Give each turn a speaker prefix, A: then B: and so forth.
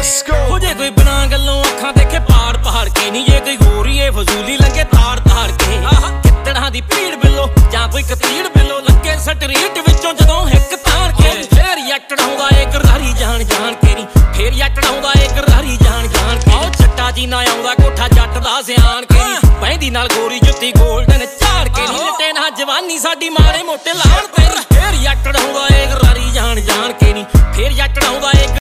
A: ਹੋ ਜੇ ਕੋਈ ਬਿਨਾਂ ਗੱਲੋਂ ਅੱਖਾਂ ਦੇਖੇ ਪਹਾੜ ਪਹਾੜ ਕੇ ਨਹੀਂ, ਜੇ ਕੋਈ ਗੋਰੀਏ ਫਜ਼ੂਲੀ ਲੰਗੇ ਤਾੜ ਤਾੜ ਕੇ। ਕਿੱਤੜਾਂ ਦੀ ਭੀੜ ਬਿੱਲੋ ਜਾਂ ਕੋਈ ਕਤੀੜ ਬਿੱਲੋ ਲੱਗੇ ਸਟਰੀਟ ਵਿੱਚੋਂ ਜਦੋਂ ਹਿੱਕ ਤਾਣ ਕੇ। ਫੇਰ ਯੱਟੜਾਉਂਦਾ ਏ ਗਰਾਰੀ ਜਾਣ ਜਾਣ ਕੇ ਨੀ, ਫੇਰ ਯੱਟੜਾਉਂਦਾ ਏ ਗਰਾਰੀ ਜਾਣ ਜਾਣ ਕੇ। ਉਹ ਛੱਟਾ ਜੀ ਨਾ ਆਉਂਦਾ ਕੋਠਾ ਜੱਟ ਦਾ ਸਿਆਣ ਕੇ ਨੀ, ਪੈਂਦੀ ਨਾਲ ਗੋਰੀ ਜੁੱਤੀ ਗੋਲਡਨ ਝਾੜ ਕੇ ਨੀ। ਲਟੇ ਨਾ ਜਵਾਨੀ ਸਾਡੀ ਮਾੜੇ ਮੋਟੇ ਲਾਣ ਤੇ ਨੀ, ਫੇਰ ਯੱਟੜਾਉਂਦਾ ਏ ਗਰਾਰੀ ਜਾਣ ਜਾਣ ਕੇ ਨੀ, ਫੇਰ ਯੱਟੜਾਉਂਦਾ ਏ